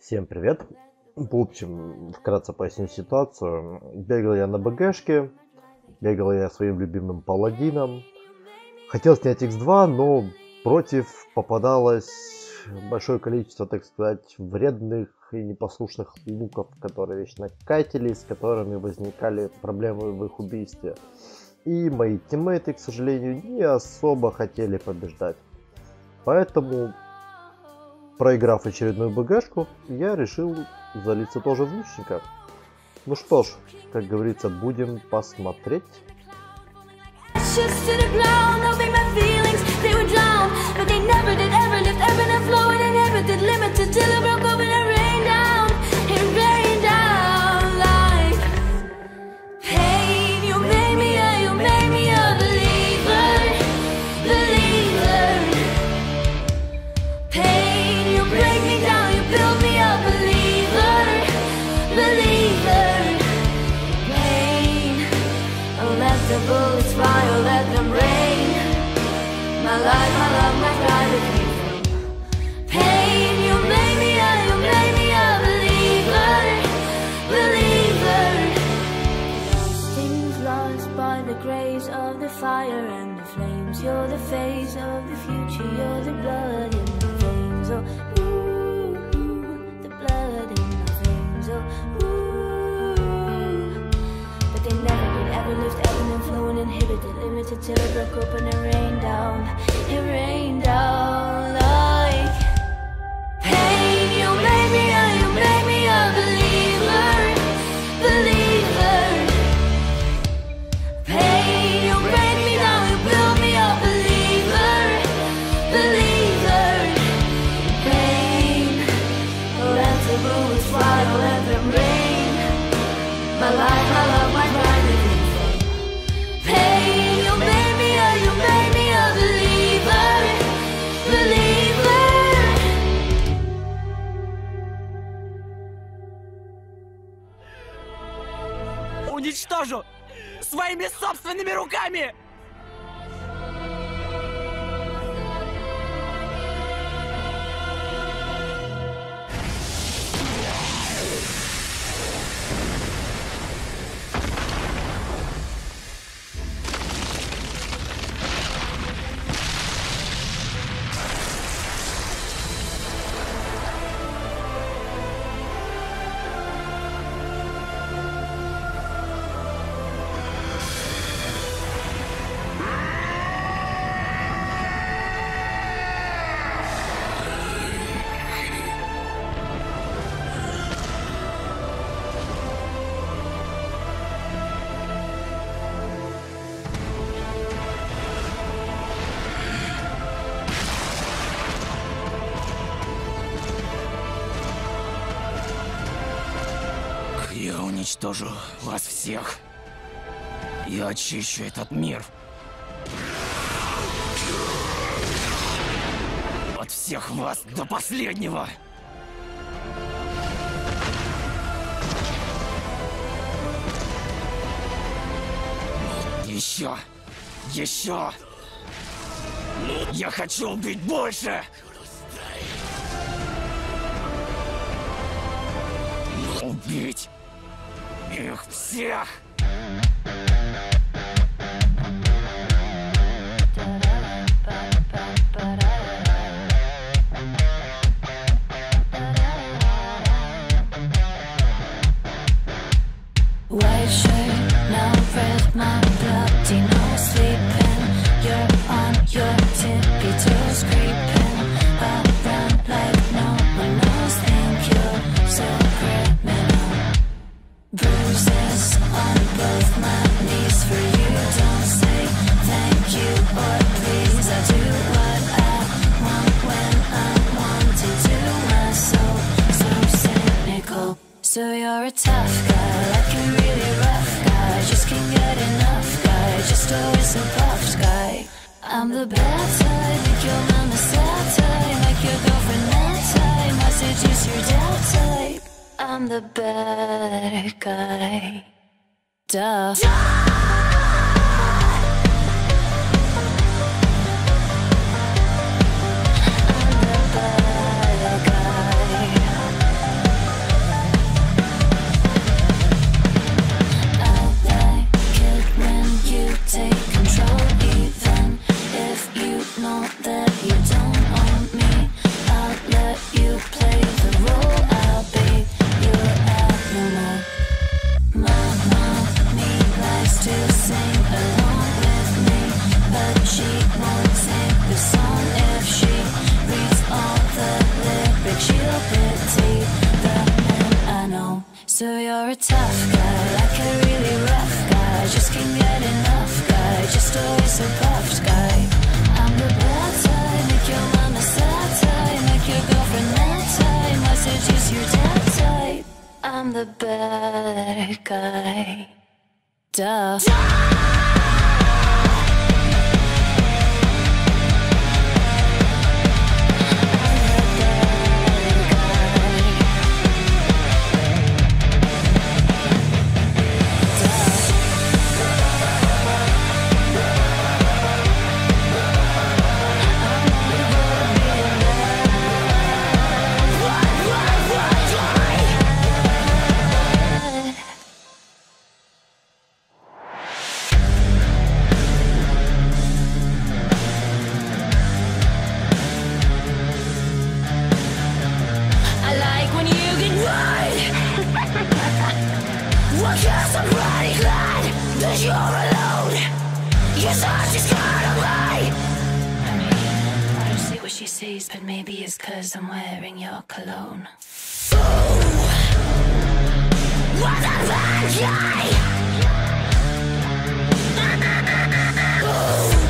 Всем привет! В общем, вкратце поясню ситуацию. Бегал я на БГшке, бегал я своим любимым паладином. Хотел снять X2, но против попадалось большое количество, так сказать, вредных и непослушных луков, которые вечно катились, с которыми возникали проблемы в их убийстве. И мои тиммейты, к сожалению, не особо хотели побеждать. Поэтому, проиграв очередную БГшку, я решил залиться тоже в лучника. Ну что ж, как говорится, будем посмотреть. The bullets fly or let them rain. My life, my love, my pride is pain. You made me a believer, believer. Things lost by the grace of the fire and the flames. You're the face of the future, you're the blood in the veins. Oh, ooh, the blood in the veins. Oh, ooh. But they never did ever lift, ebbing and flowing, inhibited, limited till it broke open and rained down. It rained down like pain. You made me a believer, believer. Pain, you break me down, you build me up, believer, believer. Pain, let the bullets fly, let them rain. My life, my love, my pride is pain. You made me a believer, believer. Уничтожу своими собственными руками! Я уничтожу вас всех. Я очищу этот мир. От всех вас до последнего. Еще. Еще. Я хочу убить больше. Убить их всех! White shirt, now red, my bloody nose sleeping. You're on your tippy toes, creeping around like no one knows. Think you're so criminal. Bruises on both my knees for you. Don't say thank you or please. I do what I want when I want to do. My soul so cynical. So you're a tough guy, like a really rough guy. Just can't get enough guy, just always a puffed guy. I'm the bad type, make your mama sad type, make your girlfriend mad type, I seduce your dad type. I'm the bad guy. Duh. I'm the bad guy. pity the men I know. So you're a tough guy, like a really rough guy. Just can't get enough guy, just always so puffed guy. I'm the bad type, make your mama sad type, make your girlfriend mad type, might seduce your dad type. I'm the bad guy. Duh. Well, guess I'm pretty glad that you're alone. Yes, I just got away. I mean, I don't see what she sees, but maybe it's 'cause I'm wearing your cologne. Ooh, what a bad guy. Ooh.